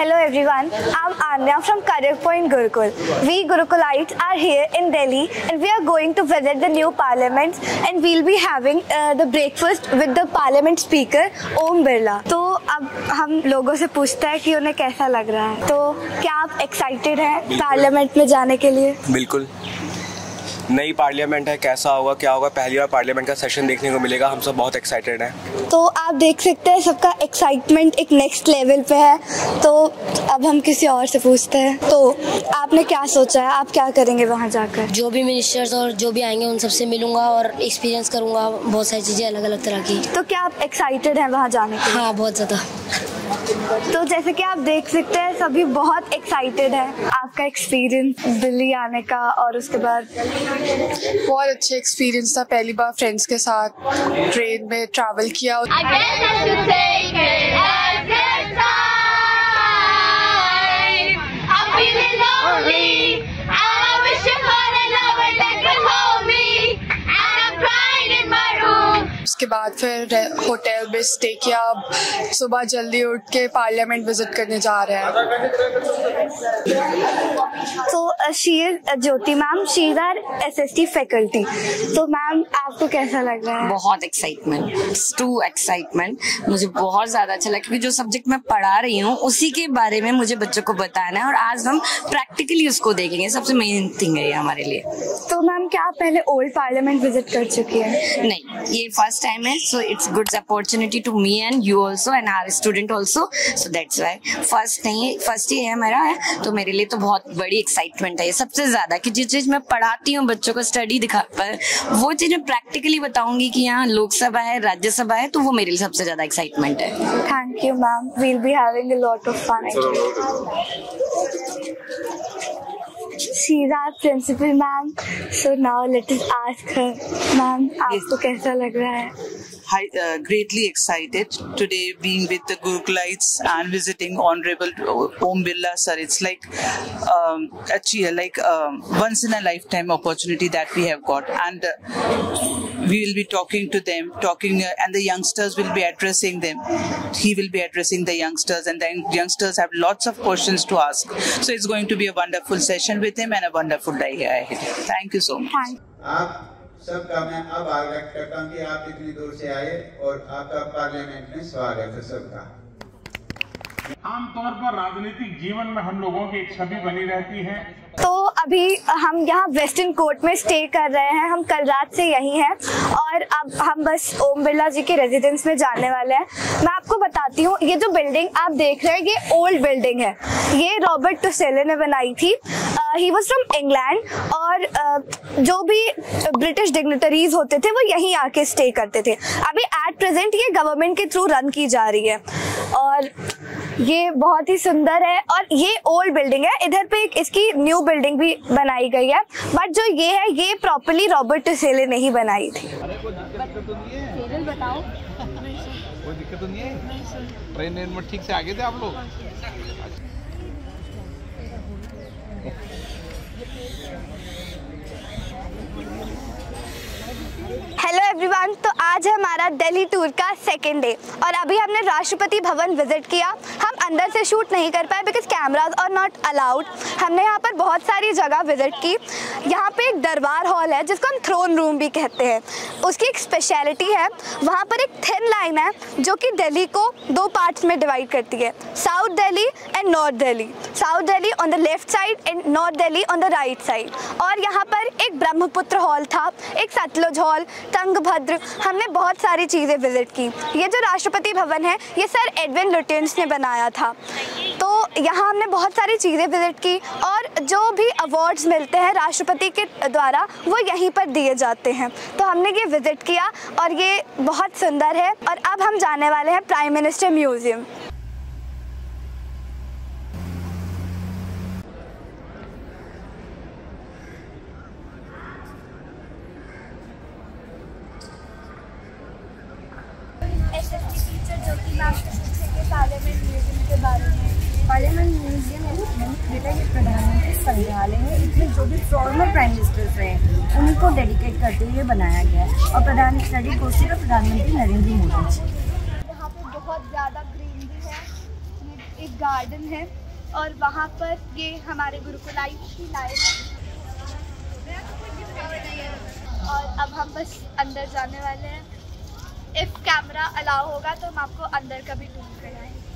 Hello everyone, I'm Anya from Career Point Gurukul. We Gurukulites are here in Delhi and we are going to visit the new parliament and we'll be having the breakfast with the parliament speaker Om Birla. तो अब हम लोगों से पूछते हैं कि उन्हें कैसा लग रहा है। तो क्या आप एक्साइटेड हैं पार्लियामेंट में जाने के लिए? बिल्कुल, नई पार्लियामेंट है, कैसा होगा क्या होगा, पहली बार पार्लियामेंट का सेशन देखने को मिलेगा, हम सब बहुत एक्साइटेड हैं। तो आप देख सकते हैं सबका एक्साइटमेंट एक नेक्स्ट लेवल पे है। तो अब हम किसी और से पूछते हैं, तो आपने क्या सोचा है, आप क्या करेंगे वहाँ जाकर? जो भी मिनिस्टर्स और जो भी आएंगे उन सबसे मिलूंगा और एक्सपीरियंस करूंगा बहुत सारी चीज़ें अलग अलग तरह की। तो क्या आप एक्साइटेड हैं वहाँ जाने के लिए? हाँ, बहुत ज़्यादा। तो जैसे कि आप देख सकते हैं सभी बहुत एक्साइटेड हैं। आपका एक्सपीरियंस दिल्ली आने का और उसके बाद? बहुत अच्छे एक्सपीरियंस था, पहली बार फ्रेंड्स के साथ ट्रेन में ट्रैवल किया। उसके बाद फिर होटल में स्टे किया। सुबह जल्दी उठ के पार्लियामेंट विजिट करने जा रहे हैं। तो she is Jyoti ma'am, she is our SST faculty. तो मैम आपको कैसा लग रहा है? बहुत एक्साइटमेंट, टू एक्साइटमेंट। मुझे बहुत ज्यादा अच्छा लगा क्योंकि जो सब्जेक्ट मैं पढ़ा रही हूँ उसी के बारे में मुझे बच्चों को बताना है और आज हम प्रैक्टिकली उसको देखेंगे। सबसे मेन थिंग है ये हमारे लिए। तो मैम क्या आप पहले ओल्ड पार्लियामेंट विजिट कर चुकी हैं? नहीं, ये फर्स्ट टाइम है, so it's good opportunity to me and you also and our student also, so that's why first नहीं, फर्स्ट ही है मेरा है, तो मेरे लिए तो बहुत बड़ी एक्साइटमेंट है ये सबसे ज्यादा कि जिस चीज मैं पढ़ाती हूँ बच्चों को स्टडी दिखा पर वो चीज मैं प्रैक्टिकली बताऊंगी कि यहाँ लोकसभा है, राज्यसभा है, तो वो मेरे लिए सबसे ज्यादा एक्साइटमेंट है। Thank you ma'am, will be having a lot of fun. She is our principal ma'am, so now let us ask her, ma'am, आपको कैसा लग रहा है? Greatly excited today being with the Gurukulites and visiting Honorable Om Birla sir. It's like once in a lifetime opportunity that we have got, and we will be talking to them, and the youngsters will be addressing them. He will be addressing the youngsters, and the youngsters have lots of questions to ask. So it's going to be a wonderful session with him and a wonderful day ahead. Thank you so much. आप सबका मैं आभार व्यक्त करता हूँ कि आप इतनी दूर से आए और आपका पार्लियामेंट में स्वागत है सबका। आमतौर पर राजनीतिक जीवन में हम लोगों की एक छवि बनी रहती है। तो अभी हम यहाँ वेस्टर्न कोर्ट में स्टे कर रहे हैं, हम कल रात से यहीं हैं और अब हम बस ओम बिरला जी के रेजिडेंस में जाने वाले हैं। मैं आपको बताती हूँ, ये जो बिल्डिंग आप देख रहे हैं ये ओल्ड बिल्डिंग है, ये रॉबर्ट टुसेले ने बनाई थी। ही वॉज फ्रॉम इंग्लैंड और जो भी ब्रिटिश डिग्निटरीज होते थे वो यहीं आके स्टे करते थे। अभी एट प्रेजेंट ये गवर्नमेंट के थ्रू रन की जा रही है और ये बहुत ही सुंदर है और ये ओल्ड बिल्डिंग है। इधर पे एक इसकी न्यू बिल्डिंग भी बनाई गई है, बट जो ये है ये प्रॉपर्ली रॉबर्ट टुसेले ने ही बनाई थी। बताओ, कोई दिक्कत तो नहीं है? ट्रेन में ठीक से आगे थे आप लोग? हेलो एवरीवन, तो आज है हमारा दिल्ली टूर का सेकेंड डे और अभी हमने राष्ट्रपति भवन विजिट किया। हम अंदर से शूट नहीं कर पाए because cameras are not allowed. हमने यहाँ पर बहुत सारी जगह विजिट की। यहाँ पे एक दरबार हॉल है जिसको हम थ्रोन रूम भी कहते हैं। उसकी एक स्पेशलिटी है, वहाँ पर एक थिन लाइन है जो कि दिल्ली को दो पार्ट्स में डिवाइड करती है, south Delhi and north Delhi. South Delhi on the left side and north Delhi on the right side. और यहाँ पर एक ब्रह्मपुत्र हॉल था, एक सतलुज हॉल, तंगभद्र। हमने बहुत सारी चीज़ें विजिट की। ये जो राष्ट्रपति भवन है ये सर एडविन लुटियंस ने बनाया था। तो यहाँ हमने बहुत सारी चीज़ें विजिट की और जो भी अवार्ड्स मिलते हैं राष्ट्रपति के द्वारा वो यहीं पर दिए जाते हैं। तो हमने ये विजिट किया और ये बहुत सुंदर है। और अब हम जाने वाले हैं prime minister museum. Parliament museum बेटा ये प्रधानमंत्री संग्रहालय है। इसमें जो भी फॉर्मर प्राइम मिनिस्टर्स हैं उन्हीं को डेडिकेट करते हुए बनाया गया है और प्रधान स्टडी गोष्ठी का प्रधानमंत्री नरेंद्र मोदी जी। यहाँ पे बहुत ज़्यादा ग्रीनरी है, एक गार्डन है और वहाँ पर ये हमारे गुरुकुलाइट्स की लाइफ है। और अब हम बस अंदर जाने वाले हैं। इफ़ कैमरा अलाउ होगा तो हम आपको अंदर का भी टूर कराएंगे।